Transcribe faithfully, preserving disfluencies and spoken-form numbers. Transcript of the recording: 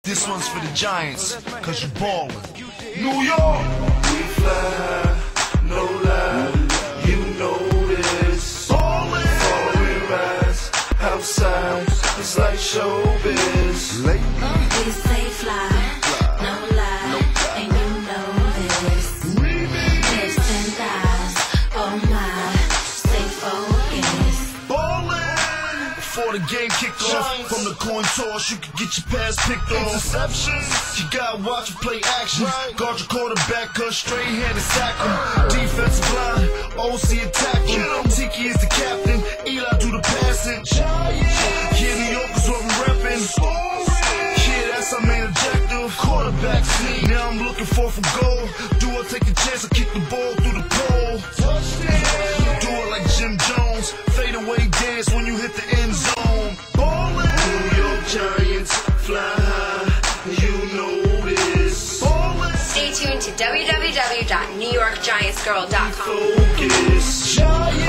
This one's for the Giants, cause you ballin'. New York! We fly high, no lie, you know this. Ballin'! Before we rise, outside, it's like showbiz. We say fly, no lie, and you know this. Lips and thighs, oh my, stay focused. Ballin'! Before the game kicked off, from the coin toss, you could get your pass picked off. Interceptions, you gotta watch and play action. Guard your quarterback, cause straight-handed sack him. Defensive line, O C attack him. Tiki is the captain, Eli do the passing. Yeah, New York is what we're reppin'. Yeah, that's our main objective. Quarterback sneak, now I'm looking for from goal. Do I take a chance or kick the ball through the pole? Do it like Jim Jones, fade away dance when you hit the end zone. Ballin'! New York Giants, fly high, you know this. Ballin'! Stay tuned to w w w dot new york giants girl dot com. Focus. Giants!